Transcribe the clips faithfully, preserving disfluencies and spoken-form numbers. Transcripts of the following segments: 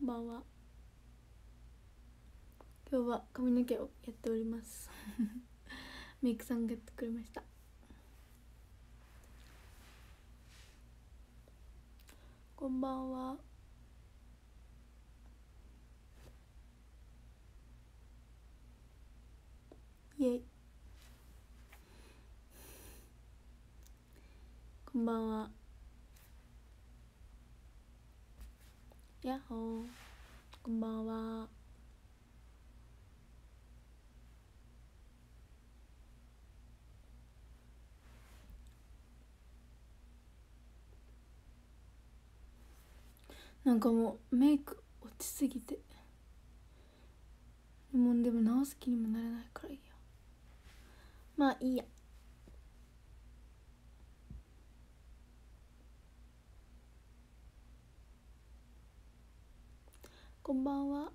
ばんは。今日は髪の毛をやっておりますメイクさんがやってくれました。こんばんは。イエイ。こんばんは。やっほー。こんばんは。なんかもうメイク落ちすぎて、もうでも直す気にもなれないからいいや。まあいいや。こんばんは。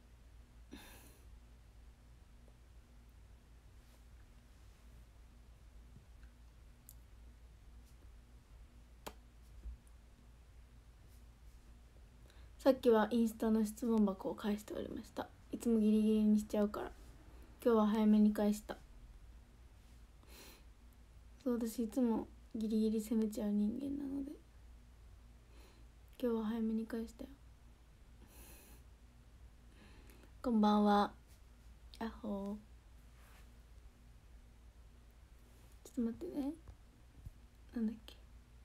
さっきはインスタの質問箱を返しておりました。いつもギリギリにしちゃうから今日は早めに返した。そう、私いつもギリギリ攻めちゃう人間なので今日は早めに返したよ。こんばんは。あほー。ちょっと待ってね。なんだっけ。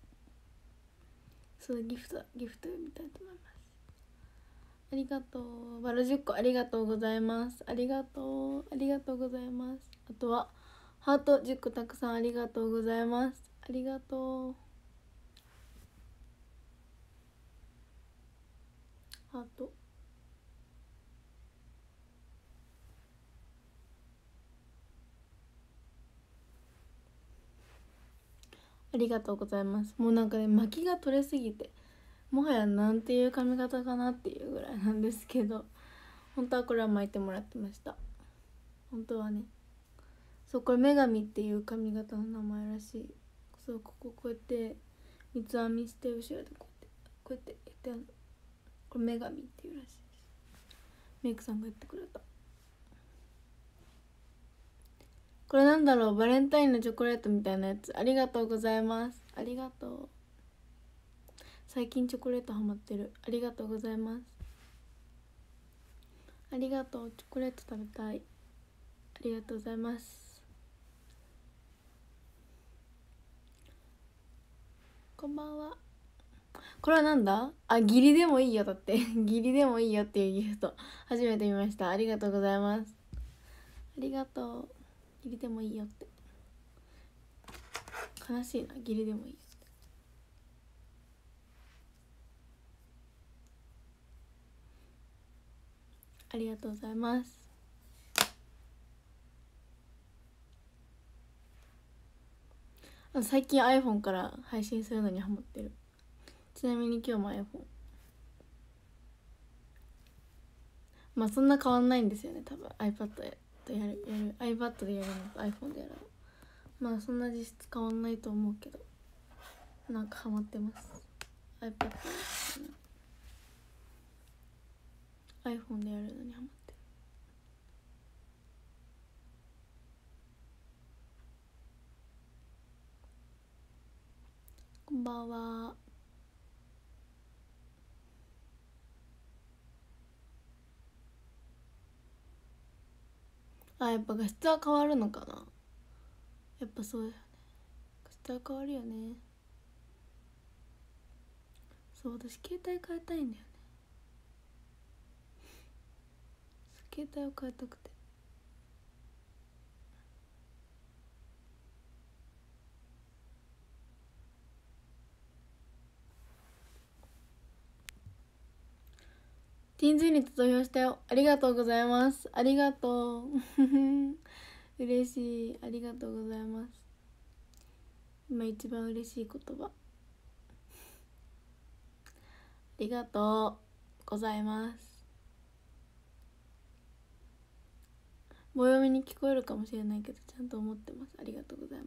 そう、ギフトギフト読みたいと思います。ありがとう。バラじゅっこありがとうございます。ありがとうありがとうございます。あとはハートじゅっこたくさんありがとうございます。ありがとう。ハートありがとうございます。もうなんかね、巻きが取れすぎてもはやなんていう髪型かなっていうぐらいなんですけど、本当はこれは巻いてもらってました。本当はね。そう、これ女神っていう髪型の名前らしい。そう、こここうやって三つ編みして後ろでこうやってこうやってやってやるの。これ女神っていうらしいです。メイクさんがやってくれた。これなんだろう、バレンタインのチョコレートみたいなやつ。ありがとうございます。ありがとう。最近チョコレートハマってる。ありがとうございます。ありがとう。チョコレート食べたい。ありがとうございます。こんばんは。これはなんだ。あ、義理でもいいよ。だって義理でもいいよっていうギフト初めて見ました。ありがとうございます。ありがとう。義理でもいいよって。悲しいな、義理でもいいよって。ありがとうございます。あ、最近 iPhone から配信するのにハマってる。ちなみに今日も iPhone。 まあそんな変わんないんですよね、多分 iPad とやるやる iPad でやるのと iPhone でやるの、まあそんな実質変わんないと思うけど、なんかハマってます。 iPad で iPhone でやるのにハマってる。こんばんは。あ、やっぱ画質は変わるのかな。やっぱそうだよね、画質は変わるよね。そう、私携帯変えたいんだよね。携帯を変えたくて。ティーンズユニット投票したよ。ありがとうございます。ありがとう嬉しい。ありがとうございます。今一番嬉しい言葉。ありがとうございます。棒読みに聞こえるかもしれないけどちゃんと思ってます。ありがとうございます。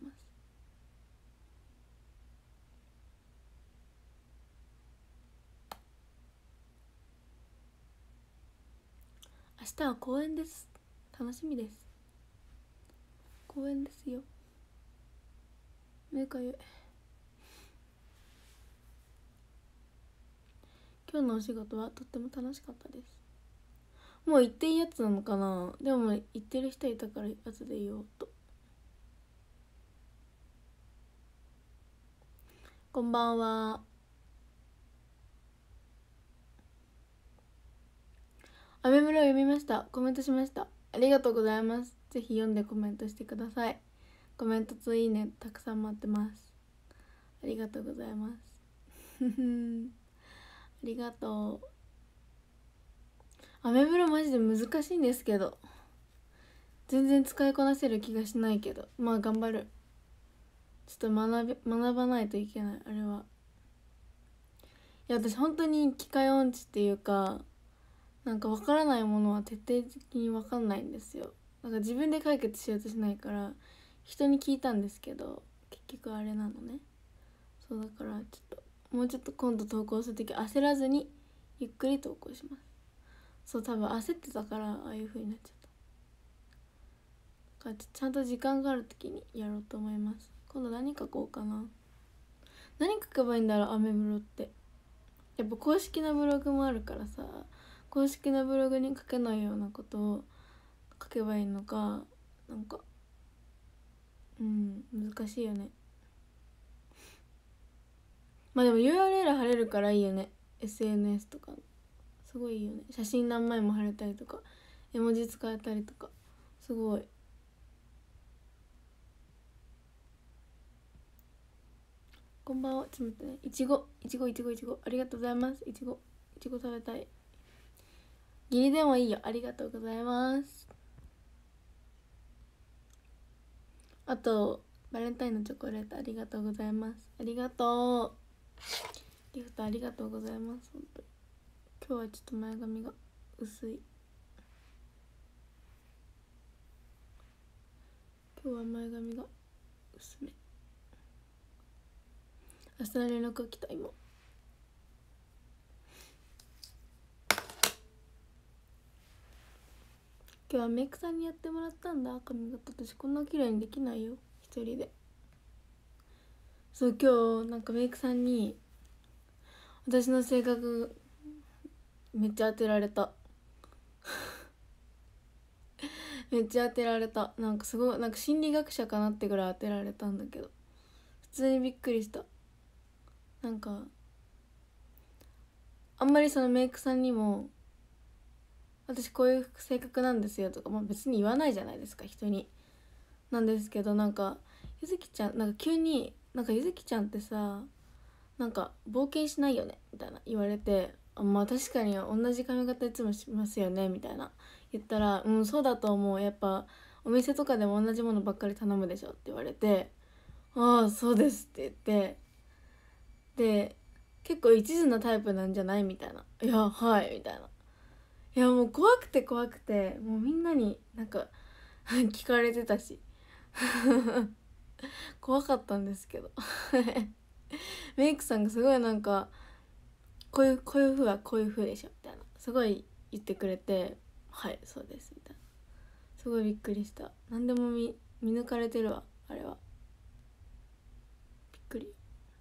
日は公演です。楽しみです。公演ですよ。目かゆい。今日のお仕事はとっても楽しかったです。もう言っていいやつなのかな。でも言ってる人いたから後で言おうと。こんばんは。アメブロ読みました。コメントしました。ありがとうございます。ぜひ読んでコメントしてください。コメントといいねたくさん待ってます。ありがとうございますありがとう。アメブロマジで難しいんですけど、全然使いこなせる気がしないけど、まあ頑張る。ちょっと学び学ばないといけない。あれは、いや私本当に機械音痴っていうか、なんか分からないものは徹底的に分かんないんですよ。なんか自分で解決しようとしないから人に聞いたんですけど、結局あれなのね。そうだからちょっともうちょっと今度投稿するとき焦らずにゆっくり投稿します。そう、多分焦ってたからああいう風になっちゃった。だからちゃんと時間があるときにやろうと思います。今度何書こうかな。何書けばいいんだろう、アメブロって。やっぱ公式なブログもあるからさ、公式なブログに書けないようなことを書けばいいのか、なんかうん難しいよね。まあでも ユーアールエル 貼れるからいいよね。 エスエヌエス とかすごいいいよね。写真何枚も貼れたりとか絵文字使えたりとかすごい。こんばんは。ちょっと待ってね。いちごいちごいちごいちごありがとうございます。いちごいちご食べたい。義理でもいいよ。ありがとうございます。あとバレンタインのチョコレートありがとうございます。ありがとう。ギフトありがとうございます。本当に今日はちょっと前髪が薄い。今日は前髪が薄め。明日の連絡が来た。今今日はメイクさんにやってもらったんだ。髪型私こんな綺麗にできないよ一人で。そう今日なんかメイクさんに私の性格めっちゃ当てられためっちゃ当てられた。なんかすごいなんか心理学者かなってぐらい当てられたんだけど、普通にびっくりした。なんかあんまりそのメイクさんにも私こういう性格なんですよとか、まあ、別に言わないじゃないですか人に。なんですけどなんかゆずきちゃんなんか急になんかゆずきちゃんってさなんか冒険しないよねみたいな言われて、あまあ確かに同じ髪型いつもしますよねみたいな言ったら、うんそうだと思う、やっぱお店とかでも同じものばっかり頼むでしょって言われて、ああそうですって言って、で結構一途なタイプなんじゃないみたいな、いやはいみたいな、いやもう怖くて怖くてもうみんなになんか聞かれてたし怖かったんですけどメイクさんがすごいなんかこういうこういう風はこういう風でしょみたいなすごい言ってくれて、はいそうですみたいな、すごいびっくりした。何でも 見, 見抜かれてるわあれは。びっくり。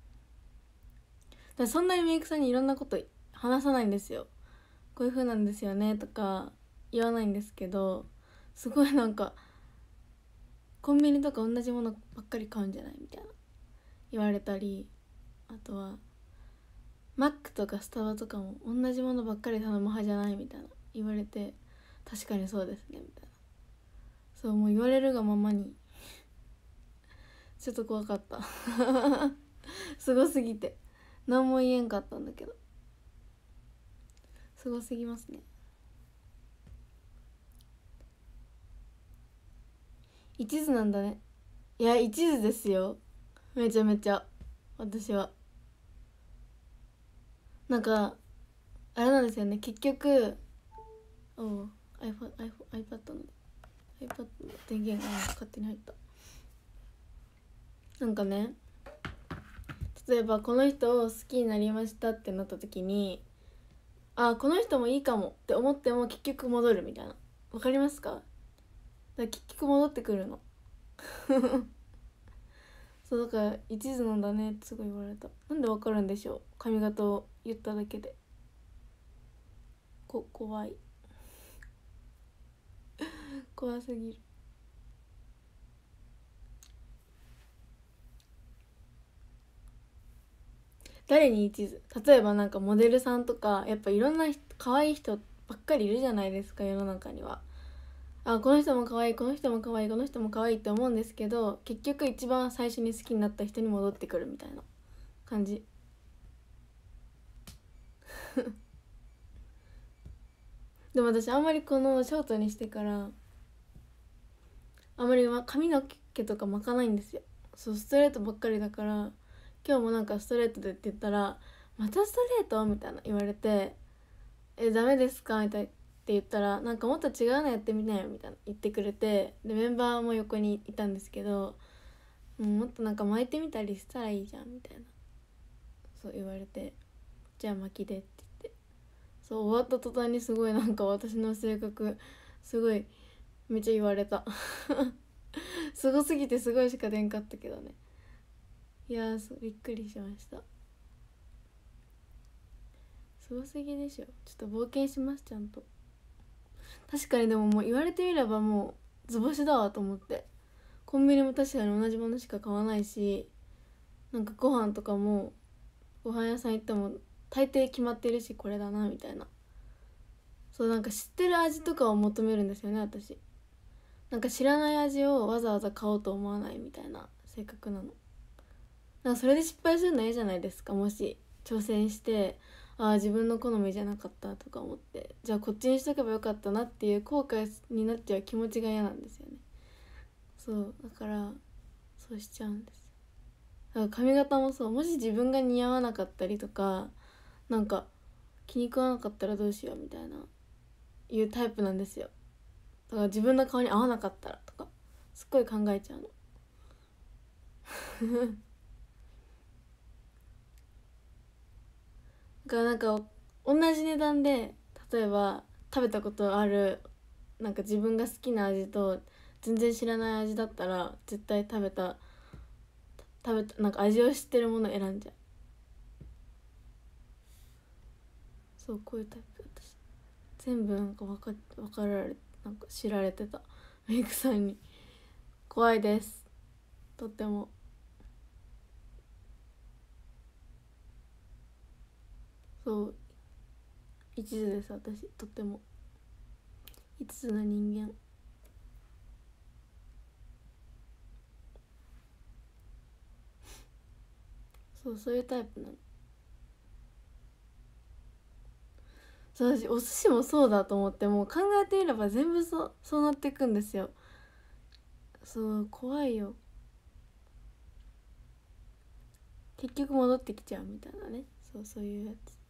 だそんなにメイクさんにいろんなこと話さないんですよ。こういう風なんですよねとか言わないんですけど、すごいなんかコンビニとか同じものばっかり買うんじゃないみたいな言われたり、あとはマックとかスタバとかも同じものばっかり頼む派じゃないみたいな言われて、確かにそうですねみたいな、そうもう言われるがままにちょっと怖かったすごすぎて何も言えんかったんだけど、すごすぎますね。一途なんだね。いや一途ですよめちゃめちゃ。私はなんかあれなんですよね結局。おう iPad, iPad, iPad の iPad の電源が勝手に入った。なんかね例えばこの人を好きになりましたってなった時に、あこの人もいいかもって思っても結局戻るみたいなわかりますか？だから結局戻ってくるのそうだから一途なんだねってすごい言われた。なんでわかるんでしょう、髪型を言っただけで。こ怖い怖すぎる。誰に一途？例えばなんかモデルさんとかやっぱいろんな人可愛い人ばっかりいるじゃないですか、世の中には。あ、この人も可愛い、この人も可愛い、この人も可愛いって思うんですけど、結局一番最初に好きになった人に戻ってくるみたいな感じでも私あんまりこのショートにしてからあんまり髪の毛とか巻かないんですよ。そう、ストレートばっかりだから、今日もなんかストレートでって言ったら「またストレート?」みたいな言われて「え、ダメですか?」みたいって言ったら、なんかもっと違うのやってみなよみたいな言ってくれて、でメンバーも横にいたんですけど、うん、もっとなんか巻いてみたりしたらいいじゃんみたいな、そう言われて、じゃあ巻きでって言って、そう終わった途端にすごいなんか私の性格すごいめっちゃ言われたすごすぎてすごいしか出んかったけどね。いやー、そうびっくりしました。すごすぎでしょ。ちょっと冒険します、ちゃんと。確かにでももう言われてみればもう図星だわと思って、コンビニも確かに同じものしか買わないし、なんかご飯とかもご飯屋さん行っても大抵決まってるし、これだなみたいな。そうなんか知ってる味とかを求めるんですよね、私。なんか知らない味をわざわざ買おうと思わないみたいな性格なの。なんかそれで失敗するの嫌じゃないですか、もし挑戦してああ自分の好みじゃなかったとか思って、じゃあこっちにしとけばよかったなっていう後悔になっちゃう気持ちが嫌なんですよね。そうだからそうしちゃうんですよ。だから髪型もそう、もし自分が似合わなかったりとか、なんか気に食わなかったらどうしようみたいないうタイプなんですよ。だから自分の顔に合わなかったらとかすっごい考えちゃうのだからなんか同じ値段で例えば食べたことあるなんか自分が好きな味と全然知らない味だったら絶対食べた食べたなんか味を知ってるもの選んじゃう。そう、こういうタイプ。私全部なんか分か分かられなんか知られてたメイクさんに。怖いです、とっても。そう一途です、私とっても一途な人間。そうそういうタイプなの。そう、私お寿司もそうだと思って、もう考えてみれば全部そうそうなっていくんですよ。そう怖いよ、結局戻ってきちゃうみたいなね。そうそういうやつ。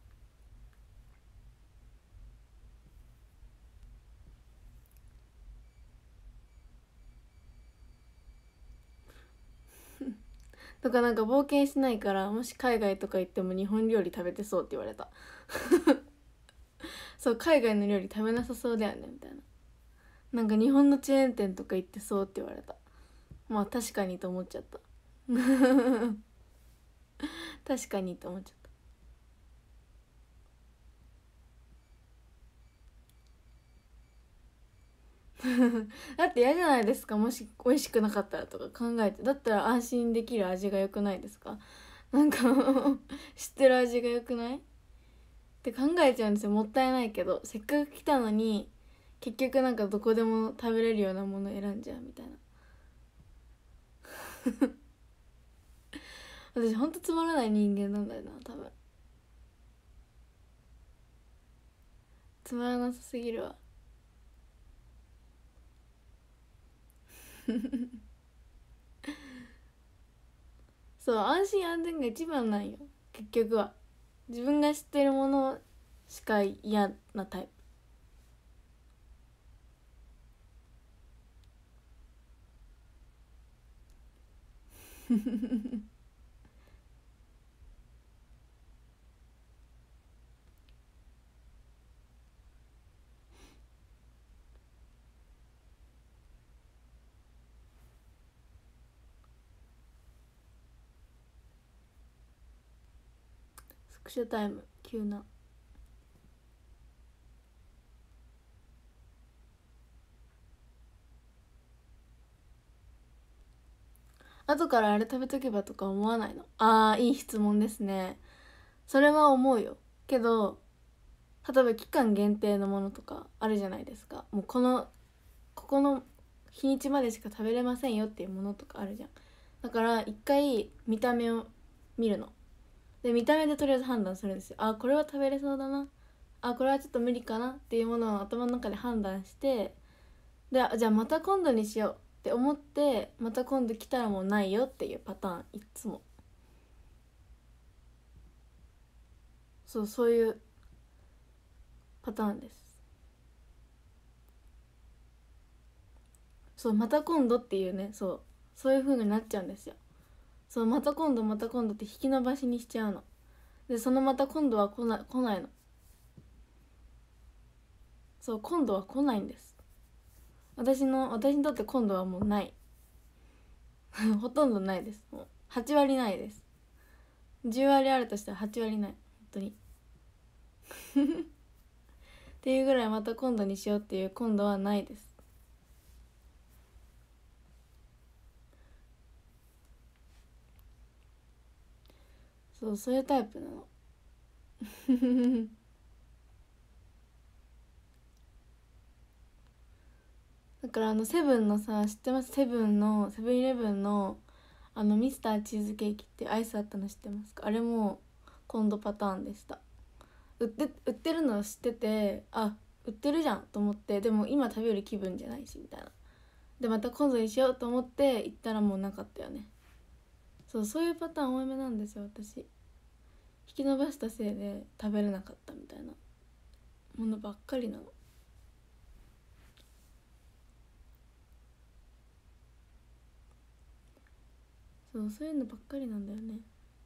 とかなんか冒険しないから、もし海外とか行っても日本料理食べてそうって言われたそう、海外の料理食べなさそうだよねみたいな。なんか日本のチェーン店とか行ってそうって言われた。まあ確かにと思っちゃった確かにと思っちゃった。だって嫌じゃないですか、もし美味しくなかったらとか考えて。だったら安心できる味が良くないですか？なんか知ってる味が良くないって考えちゃうんですよ。もったいないけど、せっかく来たのに結局なんかどこでも食べれるようなもの選んじゃうみたいな私ほんとつまらない人間なんだよな、多分。つまらなさすぎるわそう、安心安全が一番なんよ、結局は。自分が知ってるものしか嫌なタイプ拍手タイム急な。後からあれ食べとけばとか思わないの？あー、いい質問ですね。それは思うよ。けど例えば期間限定のものとかあるじゃないですか。もうこのここの日にちまでしか食べれませんよっていうものとかあるじゃん。だから一回見た目を見るので、見た目でとりあえず判断するんですよ。あ、これは食べれそうだな、あ、これはちょっと無理かなっていうものを頭の中で判断して、で、じゃあまた今度にしようって思って、また今度来たらもうないよっていうパターン、いつも。そう、そういうパターンです。そう、また今度っていうね、そうそういう風になっちゃうんですよ。そう、また今度また今度って引き延ばしにしちゃうので、そのまた今度は来ない来ないの。そう、今度は来ないんです。私の私にとって今度はもうないほとんどないです。もうはち割ないです。じゅう割あるとしたらはち割ない、本当にっていうぐらいまた今度にしようっていう今度はないです。そう、そういうタイプなのだからあのセブンのさ、知ってます？セブンのセブンイレブンのあのミスターチーズケーキってアイスあったの知ってますか？あれも今度パターンでした。売って売ってるの知ってて、あ、売ってるじゃんと思って、でも今食べる気分じゃないしみたいな。でまた今度にしようと思って行ったらもうなかったよね。そう、そういうパターン多めなんですよ私。引き伸ばしたせいで食べれなかったみたいなものばっかりなの。そう、そういうのばっかりなんだよね。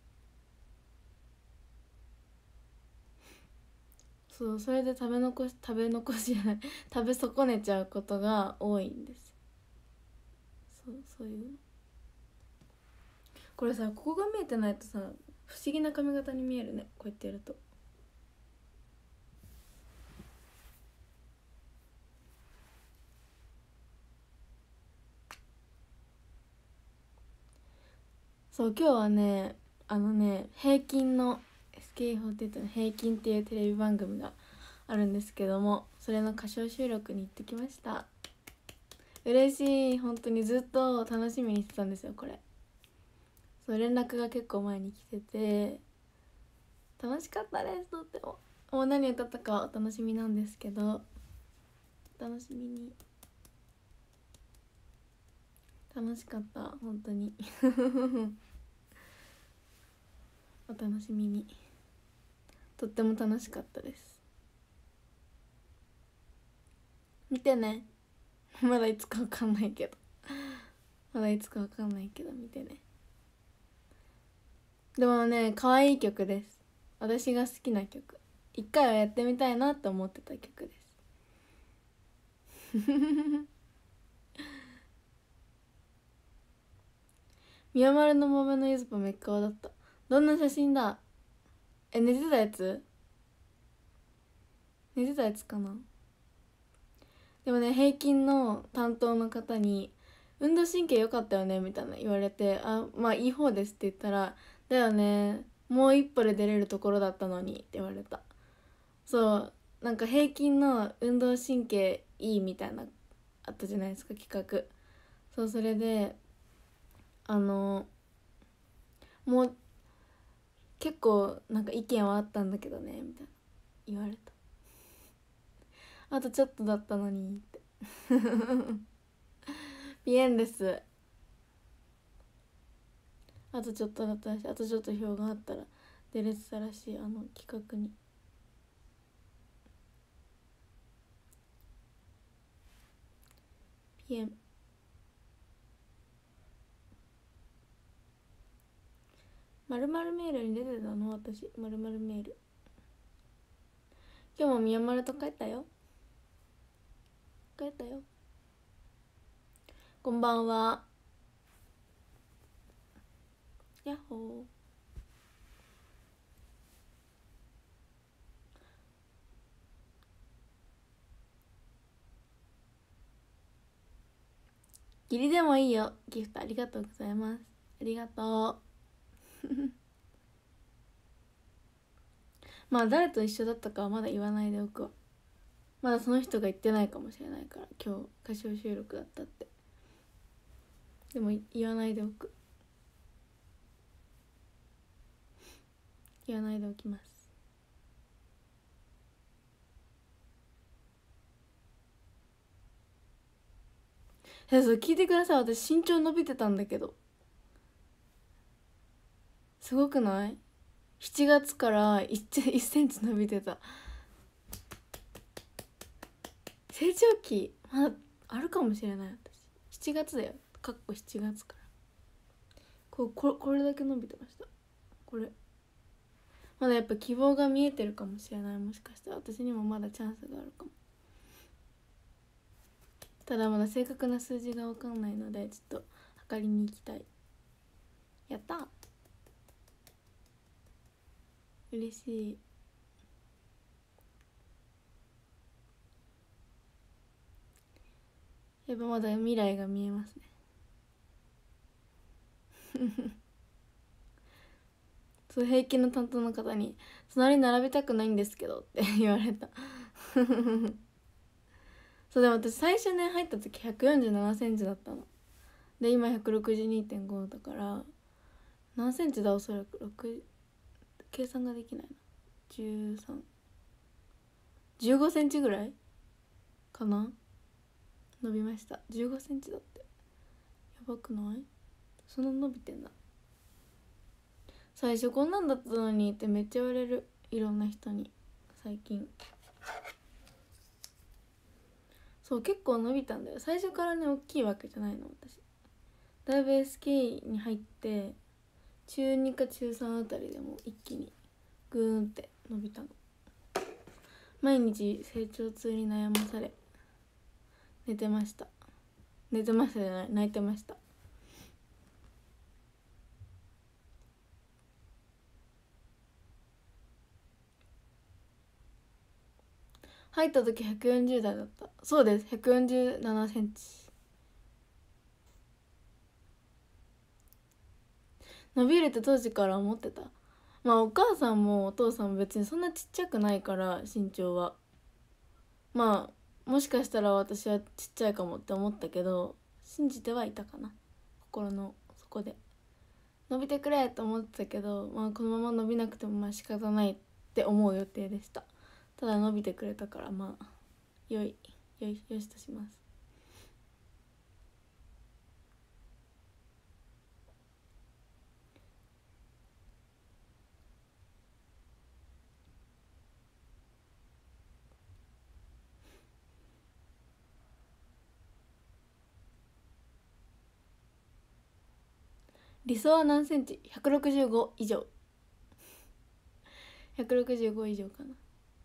そう、それで食べ残し食べ残しじゃない食べ損ねちゃうことが多いんです。そう、そういうの。これさ、ここが見えてないとさ、不思議な髪型に見えるね、こうやってやると。そう、今日はね、あのね、平均の エスケーフォーティーエイト の平均っていうテレビ番組があるんですけども、それの歌唱収録に行ってきました。嬉しい、本当にずっと楽しみにしてたんですよこれ。そう、連絡が結構前に来てて、楽しかったですとっても。もう何歌ったかはお楽しみなんですけど、楽しみに。楽しかった、本当にお楽しみに。とっても楽しかったです。見てねまだいつかわかんないけどまだいつかわかんないけど見てね。でもね、可愛い曲です。私が好きな曲。一回はやってみたいなって思ってた曲です宮丸の豆のゆずぽめっかわだった。どんな写真だ？え、寝てたやつ？寝てたやつかな。でもね、平均の担当の方に運動神経良かったよねみたいな言われて、あ、まあいい方ですって言ったら、だよね、もう一歩で出れるところだったのにって言われた。そう、なんか平均の運動神経いいみたいなあったじゃないですか、企画。そう、それであのもう結構なんか意見はあったんだけどねみたいな言われた。あとちょっとだったのにってピエンです。あとちょっとだったし、あとちょっと票があったら出れてたらしい、あの企画に。ピエン。まるまるメールに出てたの私。まるまるメール。今日も宮丸と帰ったよ。帰ったよ。こんばんは。やっほー。 義理でもいいよ。ギフトありがとうございます。ありがとうまあ誰と一緒だったかはまだ言わないでおくわ。まだその人が言ってないかもしれないから、今日歌唱収録だったって。でも言わないでおく。言わないでおきます。え、そう聞いてください。私身長伸びてたんだけど、すごくない？ しち 月から 1, いっセンチ伸びてた。成長期まだあるかもしれない。私しちがつだよ。かっこしちがつからこうここれだけ伸びてました。これまだやっぱ希望が見えてるかもしれない。もしかしたら私にもまだチャンスがあるかも。ただまだ正確な数字が分かんないので、ちょっと測りに行きたい。やったー、嬉しい。やっぱまだ未来が見えますねそう、平均の担当の方に「隣に並びたくないんですけど」って言われたそう、でも私最初ね入った時ひゃくよんじゅうななセンチだったので、今 ひゃくろくじゅうにてんご だから、何センチだおそらくろく、計算ができないな。じゅうさん、じゅうごセンチぐらいかな。伸びました。じゅうごセンチだって。やばくない？そんな伸びてんだ。最初こんなんだったのにってめっちゃ言われる、いろんな人に最近。そう、結構伸びたんだよ。最初からね大きいわけじゃないの私。だいぶ エスケー に入って中にか中さんあたりでも一気にグーンって伸びたの。毎日成長痛に悩まされ寝てました。寝てましたじゃない、泣いてました。入った時ひゃくよんじゅう代だった。そうです、ひゃくよんじゅうななセンチ。伸びるって当時から思ってた。まあお母さんもお父さんも別にそんなちっちゃくないから、身長は。まあもしかしたら私はちっちゃいかもって思ったけど、信じてはいたかな、心の底で。伸びてくれと思ってたけど、まあ、このまま伸びなくてもまあ仕方ないって思う予定でした。ただ伸びてくれたから、まあよいよいよしとします。理想は何センチ？ ひゃくろくじゅうご 以上ひゃくろくじゅうご以上かな。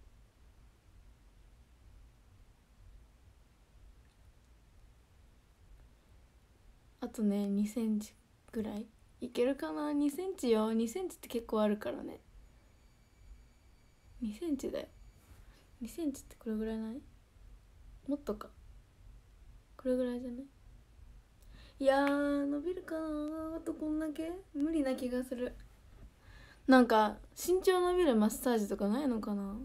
あとねにセンチぐらいいけるかな。にセンチよ。にセンチって結構あるからね。にセンチだよ。にセンチってこれぐらいない？もっとか。これぐらいじゃない？いやー伸びるかな。あとこんだけ無理な気がする。なんか身長伸びるマッサージとかないのかな。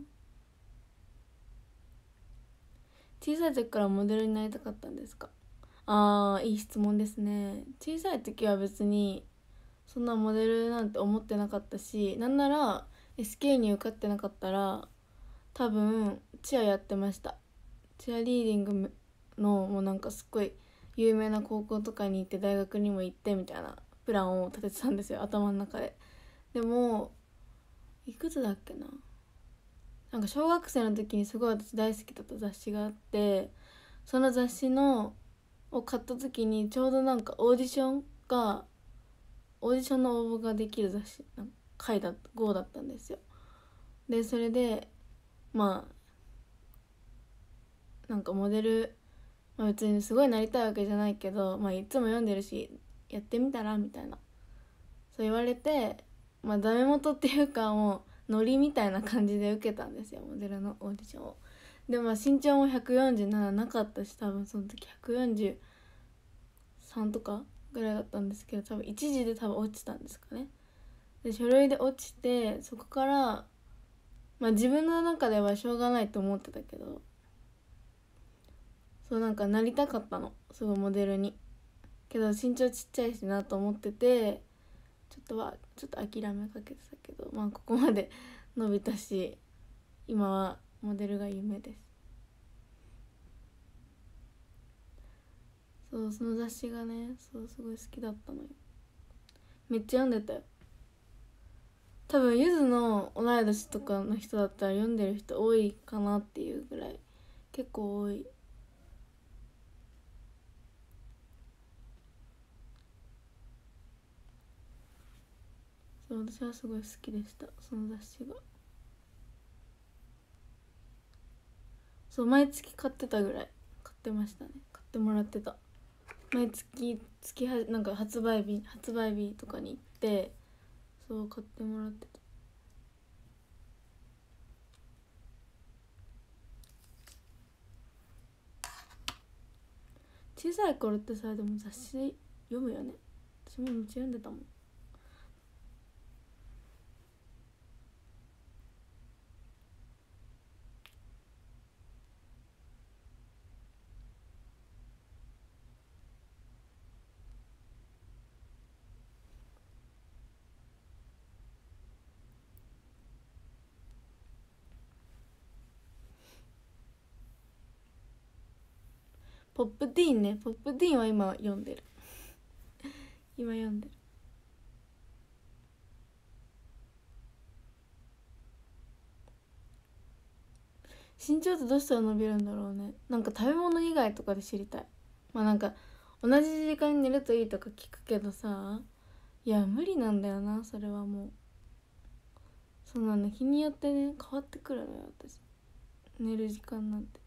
小さい時からモデルになりたかったんですか？あー、いい質問ですね。小さい時は別にそんなモデルなんて思ってなかったし、なんなら エスケー に受かってなかったら多分チアやってました。チアリーディングのもうなんかすっごい有名な高校とかに行って大学にも行ってみたいなプランを立ててたんですよ、頭の中で。でもいくつだっけな、なんか小学生の時にすごい私大好きだった雑誌があって、その雑誌のを買った時にちょうどなんかオーディションがオーディションの応募ができる雑誌なんか回だ号だったんですよ。でそれでまあなんかモデル、まあ、別にすごいなりたいわけじゃないけど、まあ、いつも読んでるしやってみたらみたいなそう言われて、まあダメ元っていうかもうノリみたいな感じで受けたんですよ、モデルのオーディションを。でまあ身長もひゃくよんじゅうなななかったし、多分その時ひゃくよんじゅうさんとかぐらいだったんですけど、多分いちじで多分落ちたんですかね。で書類で落ちて、そこからまあ自分の中ではしょうがないと思ってたけど、そうなんかなりたかったの、すごいモデルに。けど身長ちっちゃいしなと思ってて、ちょっとはちょっと諦めかけてたけど、まあここまで伸びたし、今はモデルが夢です。そう、その雑誌がね、そうすごい好きだったのよ。めっちゃ読んでたよ。多分ゆずの同い年とかの人だったら読んでる人多いかなっていうぐらい結構多い。そう、私はすごい好きでした、その雑誌が。そう、毎月買ってたぐらい買ってましたね。買ってもらってた。毎月月はなんか発売日発売日とかに行って、そう買ってもらってた。小さい頃ってさ、でも雑誌読むよね。私もめっちゃ読んでたもん。ポップティーンね、ポップティーンは今読んでる今読んでる。身長ってどうしたら伸びるんだろうね。なんか食べ物以外とかで知りたい。まあなんか同じ時間に寝るといいとか聞くけどさ、いや無理なんだよな、それはもう。そうなんだ、日によってね変わってくるのよ、私寝る時間なんて。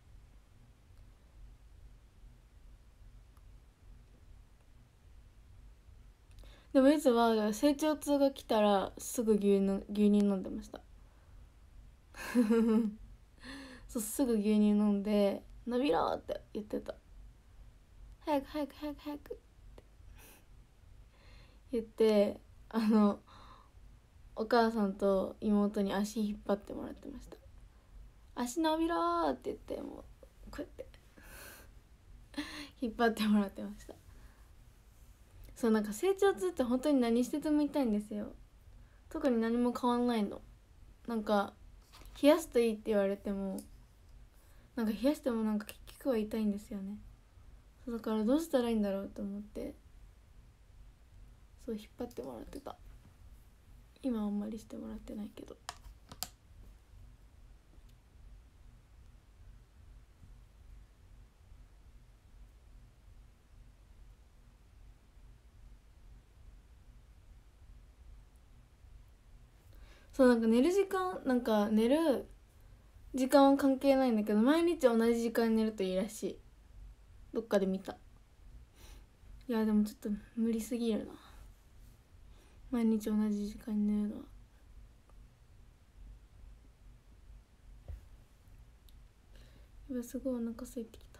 でもいつは成長痛が来たらすぐ牛乳牛乳飲んでましたそう、すぐ牛乳飲んで伸びろって言ってた。早く早く早く早くって言って、あのお母さんと妹に足引っ張ってもらってました。足伸びろーって言って、もうこうやって引っ張ってもらってました。そう、なんか成長痛って本当に何してても痛いんですよ。特に何も変わんないの。なんか冷やすといいって言われても、なんか冷やしてもなんか結局は痛いんですよね。そうだからどうしたらいいんだろうと思って、そう引っ張ってもらってた。今あんまりしてもらってないけど。そう、なんか寝る時間、なんか寝る時間は関係ないんだけど、毎日同じ時間に寝るといいらしい。どっかで見た。いやでもちょっと無理すぎるな、毎日同じ時間に寝るのは。やばい、すごいお腹空いてきた。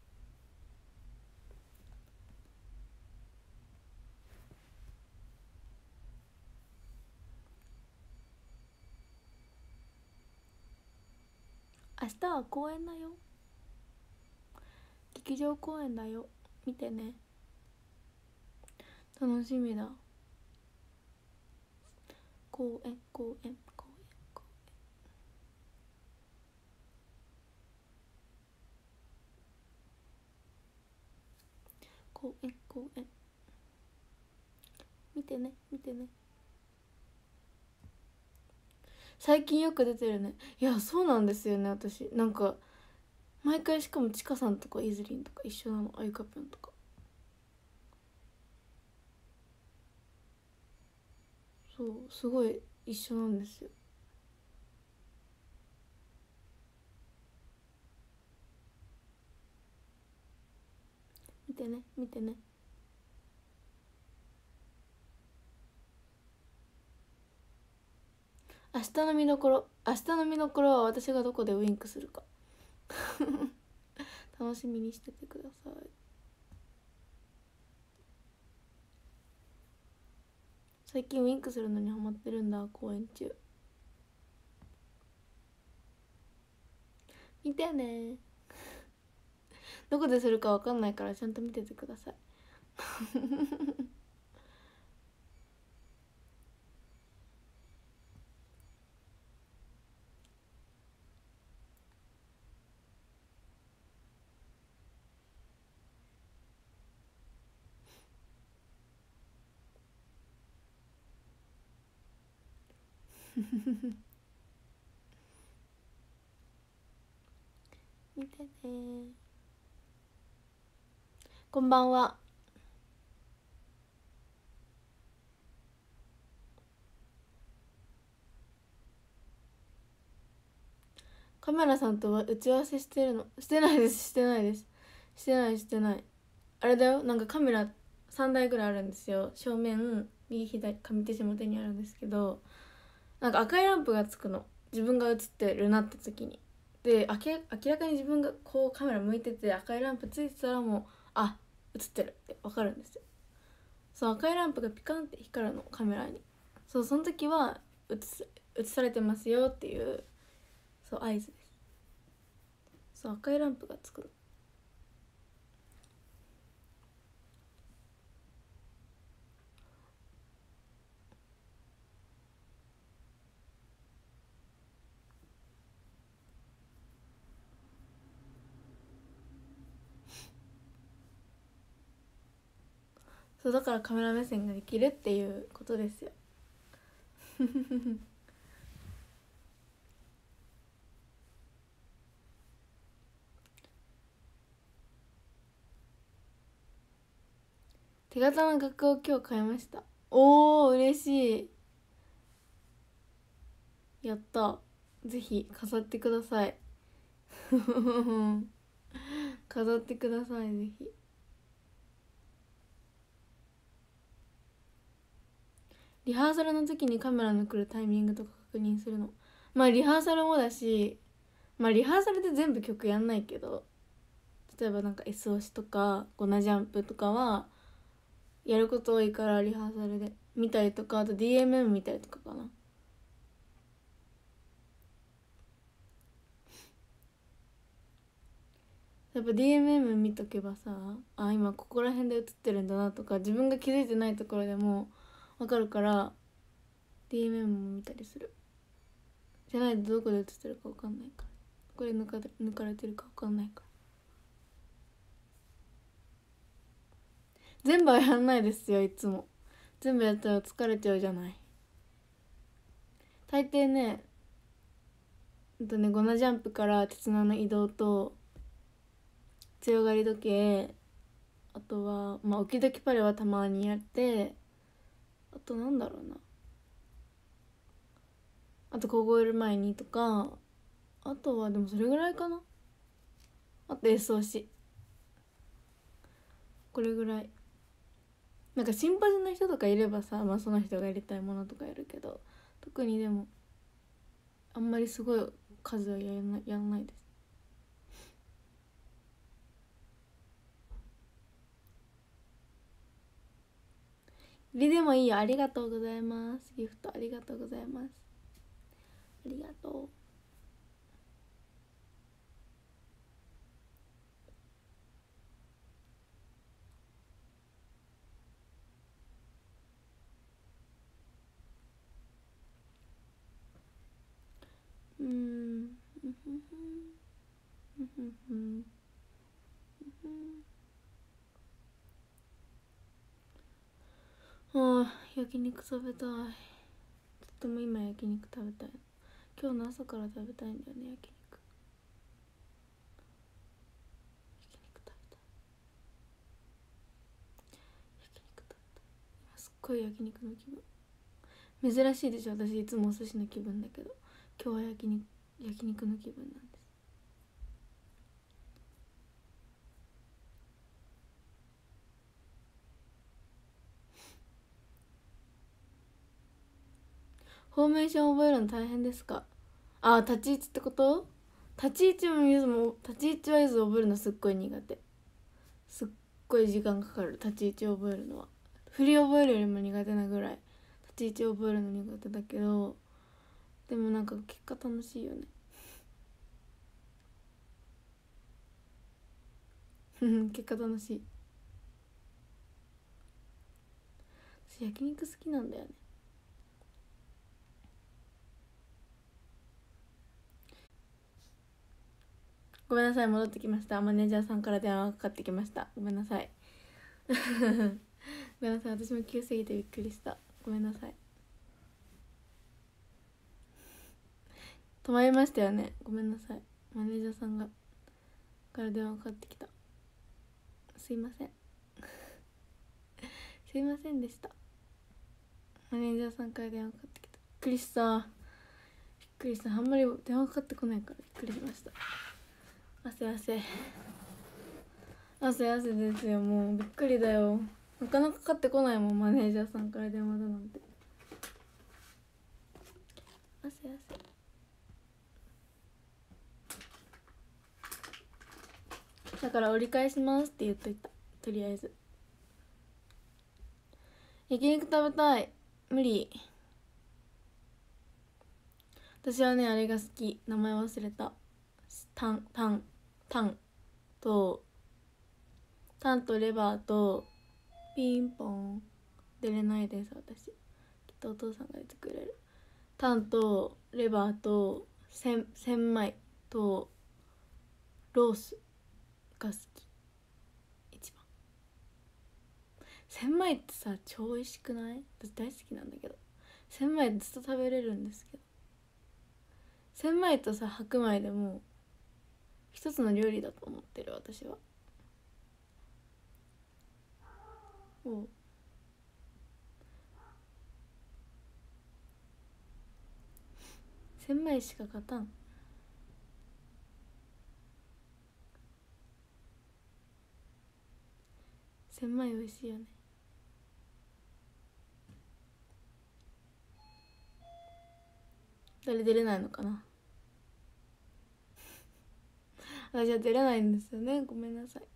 明日は公演だよ、劇場公演だよ、見てね。楽しみだ。公演公演公演公演公演公演、見てね見てね。最近よく出てるね。いやそうなんですよね、私なんか毎回、しかもちかさんとかイズリンとか一緒なの、あゆかぴょんとか。そう、すごい一緒なんですよ。見てね見てね。明日の見どころ、明日の見どころは私がどこでウインクするか楽しみにしててください。 最近ウインクするのにハマってるんだ。公演中見てね。どこでするか分かんないからちゃんと見ててください。見てね。こんばんは。カメラさんとは打ち合わせしてるの？してないです。してないです。してないしてない。あれだよ、なんかカメラさんだいぐらいあるんですよ。正面右左上手下手にあるんですけど、なんか赤いランプがつくの、自分が映ってるなって時に。で明らかに自分がこうカメラ向いてて赤いランプついてたらもうあ映ってるって分かるんですよ。そう、赤いランプがピカンって光るのカメラに。そう、その時は映映されてますよっていうそう合図です。そう、赤いランプがつくの。そうだからカメラ目線ができるっていうことですよ。手形の額を今日買いました。おー嬉しい。やった。ぜひ飾ってください。飾ってください、ぜひ。リハーサルの時にカメラの来るタイミングとか確認するの。まあリハーサルもだし、まあリハーサルで全部曲やんないけど、例えばなんか S 押しとかゴナジャンプとかはやること多いからリハーサルで見たりとか、あと ディーエムエム 見たりとかかな。やっぱ ディーエムエム 見とけばさ、あ今ここら辺で映ってるんだなとか、自分が気づいてないところでも分かるから ディーエムエム も見たりする。じゃないとどこで映ってるか分かんないから、これ抜か抜かれてるか分かんないから。全部はやんないですよ。いつも全部やったら疲れちゃうじゃない。大抵ね、あとねゴナジャンプから鉄綱の移動と強がり時計、あとはまあオキドキパレはたまにやって、あとなんだろうな、あと凍える前にとか、あとはでもそれぐらいかな。あと エス 押し、これぐらい。なんかシンパジの人とかいればさ、まあその人がやりたいものとかやるけど、特にでもあんまりすごい数はやらない、やらないです。リでもいいよ。ありがとうございます。ギフトありがとうございます。ありがとう。うーん。ああ、焼肉食べたい。とっても今焼肉食べたい。今日の朝から食べたいんだよね、焼肉。焼肉食べたい。焼肉食べたい。今すっごい焼肉の気分。珍しいでしょ、私いつもお寿司の気分だけど、今日は焼肉焼肉の気分なんです。フォーメーション覚えるの大変ですか？あ、立ち位置ってこと？立ち位置もゆずも立ち位置はゆず覚えるのすっごい苦手。すっごい時間かかる、立ち位置を覚えるのは。振り覚えるよりも苦手なぐらいちいち覚えるの苦手だけど、でもなんか結果楽しいよね。結果楽しい。私焼肉好きなんだよね。ごめんなさい、戻ってきました。マネージャーさんから電話がかかってきました。ごめんなさい。ごめんなさい、私も急すぎてびっくりした。ごめんなさい。止まりましたよね。ごめんなさい。マネージャーさんがから電話かかってきた。すいません。すいませんでした。マネージャーさんから電話かかってきた。びっくりした。びっくりした。あんまり電話かかってこないからびっくりしました。汗汗汗汗ですよ。もうびっくりだよ。なかなかかかってこないもん、マネージャーさんから電話だなんて。汗汗。だから折り返しますって言っといた。とりあえず焼肉食べたい。無理。私はねあれが好き。名前忘れた。タンタンタンとタンとレバーとピンポン。出れないです私。きっとお父さんが出てくれる。タンとレバーとセンセンマイとロースが好き。一番センマイってさ超美味しくない？私大好きなんだけど。センマイずっと食べれるんですけど、センマイとさ白米でも一つの料理だと思ってる私は。おうセンマイしか勝たん。センマイ美味しいよね。誰出れないのかな。私は出れないんですよね。ごめんなさい。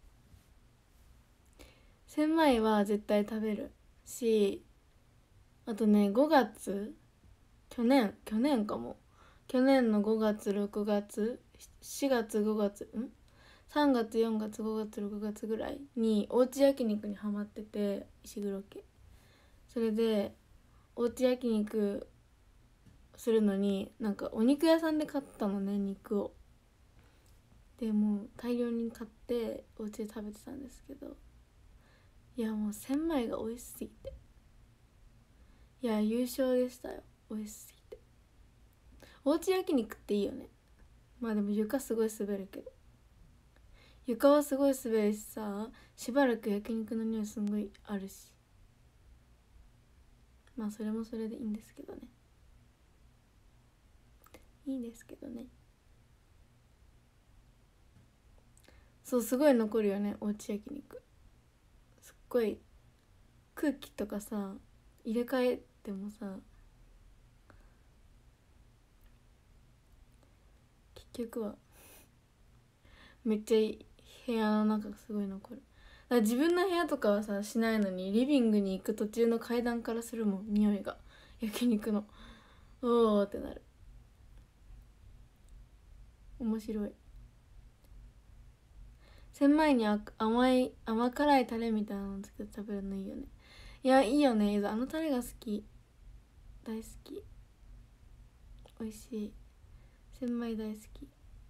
センマイは絶対食べるし、あとねごがつ去年去年かも去年のごがつろくがつしがつごがつんさんがつよんがつごがつろくがつぐらいにおうち焼肉にハマってて、石黒家。それでおうち焼肉するのになんかお肉屋さんで買ったのね、肉を。でもう大量に買ってお家で食べてたんですけど、いやもうセンマイが美味しすぎて、いや優勝でしたよ。美味しすぎて。おうち焼肉っていいよね。まあでも床すごい滑るけど、床はすごい滑るしさ、しばらく焼肉の匂いすんごいあるし、まあそれもそれでいいんですけどね。いいんですけどね。そうすごい残るよね、おうち焼肉。すっごい空気とかさ入れ替えてもさ結局はめっちゃ部屋の中がすごい残る。だから自分の部屋とかはさしないのに、リビングに行く途中の階段からするもん、匂いが。焼肉のおーってなる。面白い。千枚に甘い甘辛いタレみたいなのつけて食べるのいいよね。いやいいよね、ゆず。あのタレが好き。大好き。美味しい。千枚大好き。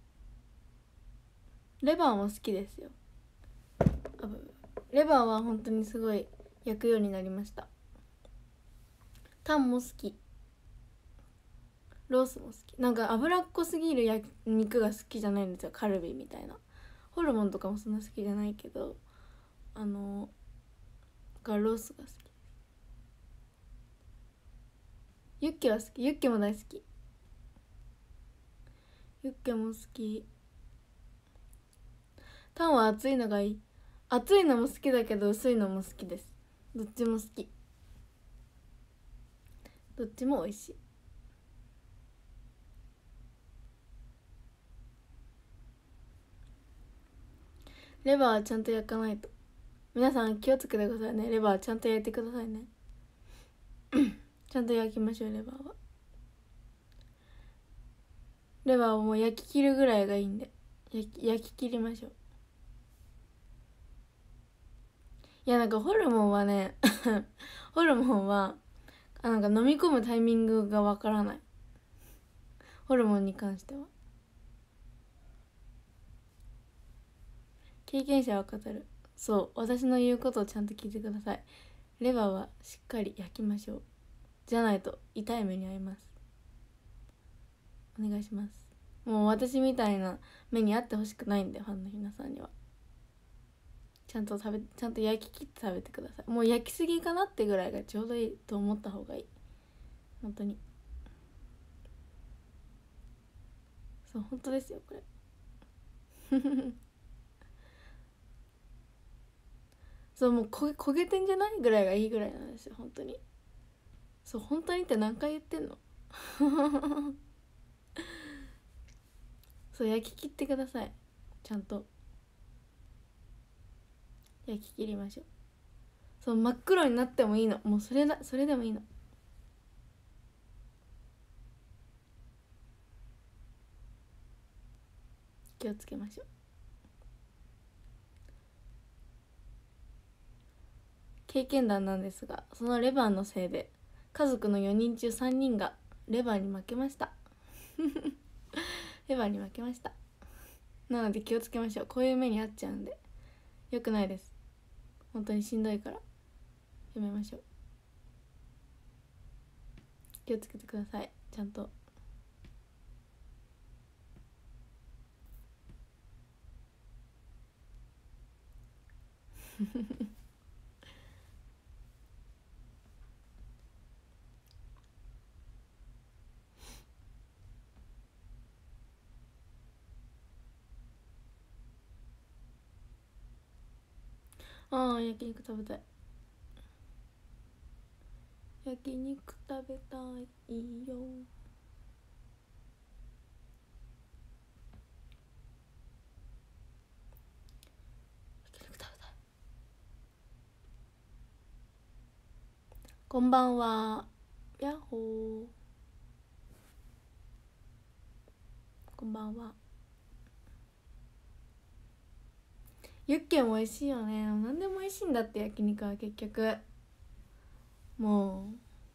レバーも好きですよ。あぶレバーは本当にすごい焼くようになりました。タンも好き。ロースも好き。なんか脂っこすぎる焼肉が好きじゃないんですよ、カルビみたいな。ホルモンとかもそんな好きじゃないけど、あのがロースが好きです。ユッケは好き。ユッケも大好き。ユッケも好き。タンは熱いのがいい。熱いのも好きだけど薄いのも好きです。どっちも好き。どっちも美味しい。レバーはちゃんと焼かないと。皆さん気をつけてくださいね。レバーちゃんと焼いてくださいね。 ちゃんと焼きましょう。レバーはレバーをもう焼き切るぐらいがいいんで焼き焼き切りましょう。いやなんかホルモンはねホルモンはあなんか飲み込むタイミングがわからない。ホルモンに関しては経験者は語る。そう、私の言うことをちゃんと聞いてください。レバーはしっかり焼きましょう。じゃないと痛い目に遭います。お願いします。もう私みたいな目に遭ってほしくないんで、ファンの皆さんにはちゃんと食べちゃんと焼き切って食べてください。もう焼きすぎかなってぐらいがちょうどいいと思った方がいい。本当にそう、本当ですよこれそう、もう焦げ、焦げてんじゃないぐらいがいいぐらいなんですよ本当に。そう、本当にって何回言ってんのそう、焼き切ってください。ちゃんと焼き切りましょう。そう、真っ黒になってもいいの。もうそれだ、それでもいいの。気をつけましょう。経験談なんですが、そのレバーのせいで家族のよにん中さんにんがレバーに負けましたレバーに負けました。なので気をつけましょう。こういう目に遭っちゃうんでよくないです。本当にしんどいからやめましょう。気をつけてください。ちゃんとああ、焼肉食べたい。焼肉食べたいよ。焼肉食べたい。こんばんは。やっほー。こんばんは。ユッケも美味しいよね。何でも美味しいんだって焼肉は結局。も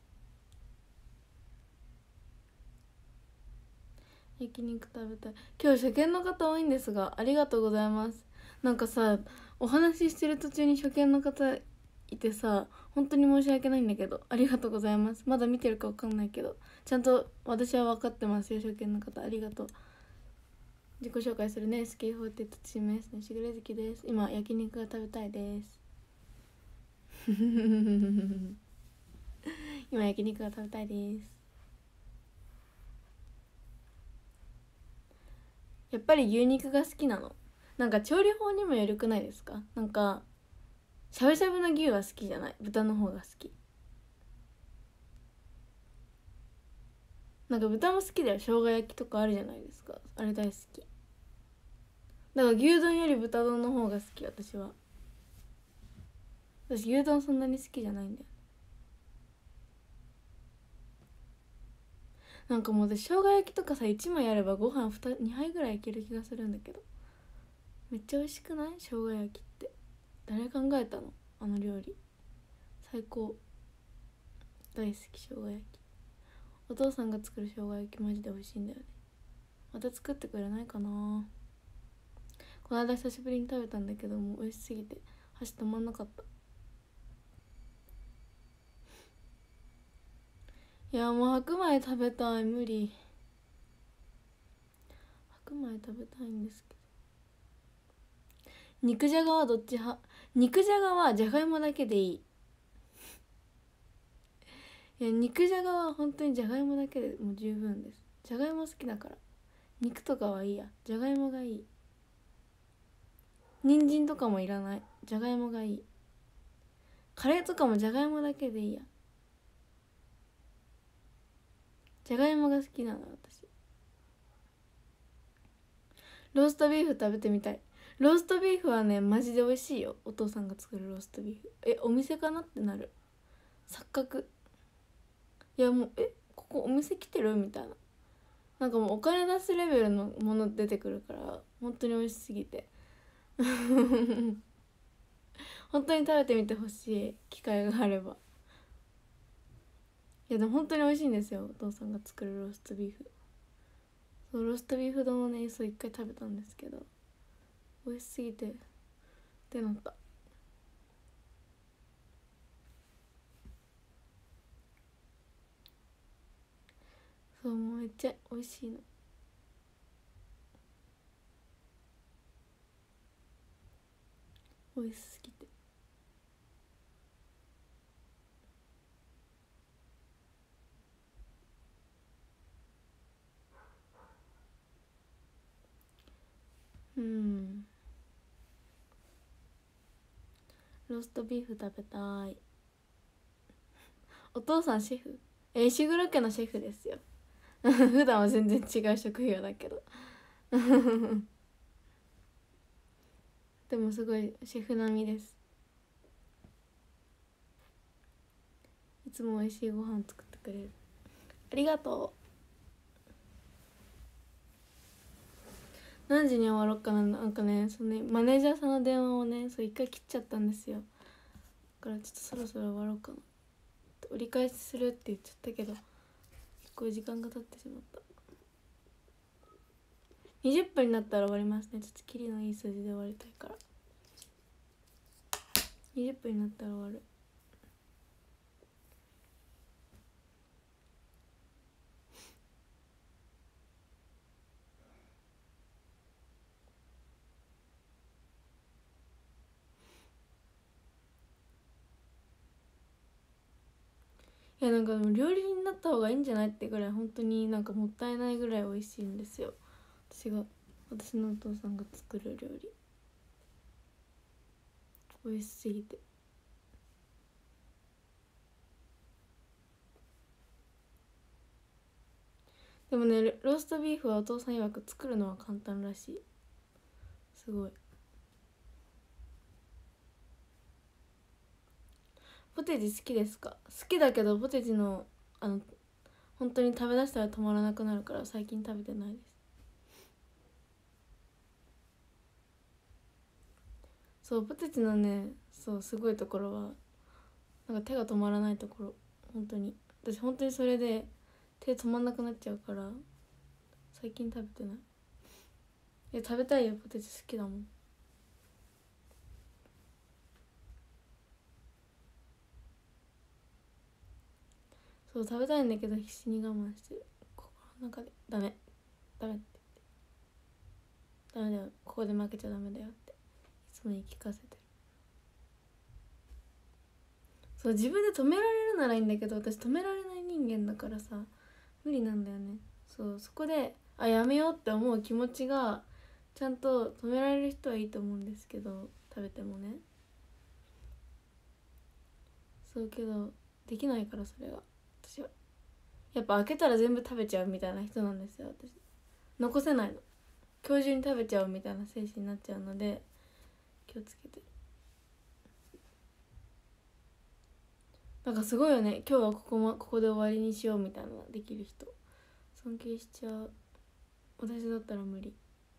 う焼肉食べたい。今日初見の方多いんですがありがとうございます。なんかさ、お話ししてる途中に初見の方いてさ、本当に申し訳ないんだけどありがとうございます。まだ見てるか分かんないけどちゃんと私は分かってますよ。初見の方ありがとう。自己紹介するね。スキーフォーテッドチーム S のしぐれずきです。今焼肉が食べたいです今焼肉が食べたいです。やっぱり牛肉が好きなの。なんか調理法にもよるくないですか。なんかしゃぶしゃぶの牛は好きじゃない。豚の方が好き。なんか豚も好きだよ。生姜焼きとかあるじゃないですか。あれ大好きだから牛丼より豚丼の方が好き。私は私牛丼そんなに好きじゃないんだよ。なんかもう私生姜焼きとかさいちまいあればご飯にはいぐらいいける気がするんだけど、めっちゃ美味しくない？生姜焼きって誰考えたの？あの料理最高。大好き生姜焼き。お父さんが作る生姜焼きマジで美味しいんだよね。また作ってくれないかな。この間久しぶりに食べたんだけどもう美味しすぎて箸止まんなかった。いやもう白米食べたい。無理。白米食べたいんですけど。肉じゃがはどっち派？肉じゃがはじゃがいもだけでいい。いや肉じゃがは本当にじゃがいもだけでもう十分です。じゃがいも好きだから肉とかはいいや。じゃがいもがいい。人参とかもいらない。じゃがいもがいい。カレーとかもじゃがいもだけでいいや。じゃがいもが好きなの私。ローストビーフ食べてみたい。ローストビーフはねマジで美味しいよ。お父さんが作るローストビーフ。えお店かなってなる。錯覚。 いやもうえここお店来てるみたいな、なんかもうお金出すレベルのもの出てくるから本当に美味しすぎて本当に食べてみてほしい機会があれば。いやでも本当に美味しいんですよ、お父さんが作るローストビーフ。そうローストビーフ丼をねそう一回食べたんですけど美味しすぎてってなった。そうもうめっちゃ美味しいの。美味しすぎて。うん、ローストビーフ食べたい。お父さんシェフ、え石黒家のシェフですよ普段は全然違う職業だけどでもすごいシェフ並みです。いつも美味しいご飯作ってくれる。ありがとう。何時に終わろうかな。なんかねそのねマネージャーさんの電話をねそう一回切っちゃったんですよ。だからちょっとそろそろ終わろうかな。折り返しするって言っちゃったけど結構時間が経ってしまった。にじゅっぷんになったら終わりますね。ちょっとキリのいい数字で終わりたいからにじゅっぷんになったら終わる。いやなんかでも料理人になった方がいいんじゃないってぐらい本当になんかもったいないぐらい美味しいんですよ。私が私のお父さんが作る料理美味しすぎて。でもねローストビーフはお父さん曰く作るのは簡単らしい。すごい。ポテチ好きですか？好きだけどポテチのあの本当に食べだしたら止まらなくなるから最近食べてないです。そうポテチのねそうすごいところはなんか手が止まらないところ。本当に私本当にそれで手止まんなくなっちゃうから最近食べてない。いや食べたいよ、ポテチ好きだもん。そう食べたいんだけど必死に我慢してる心の中で。ダメダメってダメだよ、ここで負けちゃダメだよっていつも言い聞かせてる。そう自分で止められるならいいんだけど私止められない人間だからさ無理なんだよね。そうそこであやめようって思う気持ちがちゃんと止められる人はいいと思うんですけど食べてもね。そうけどできないからそれが私はやっぱ開けたら全部食べちゃうみたいな人なんですよ私。残せないの、今日中に食べちゃうみたいな精神になっちゃうので気をつけてる。なんかすごいよね、今日はここ、ま、ここで終わりにしようみたいなのできる人尊敬しちゃう。私だったら無理。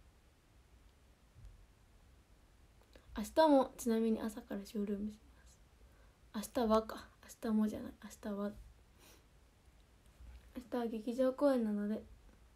明日もちなみに朝からショールームします。明日はか明日もじゃない明日は明日は劇場公演なので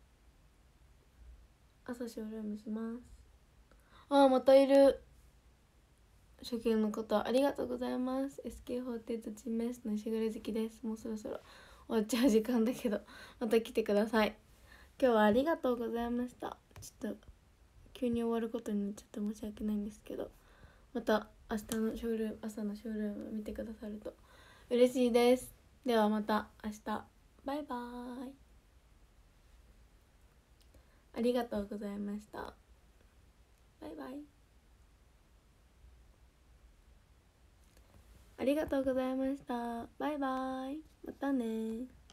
朝ショールームします。あーまたいる。初見の方ありがとうございます。 エスケーフォーティー チームメイスのしぐれ好きです。もうそろそろ終わっちゃう時間だけどまた来てください。今日はありがとうございました。ちょっと急に終わることになっちゃって申し訳ないんですけどまた明日のショールーム朝のショールーム見てくださると嬉しいです。ではまた明日バイバーイ。ありがとうございました。バイバイ。ありがとうございました。バイバイ。またね。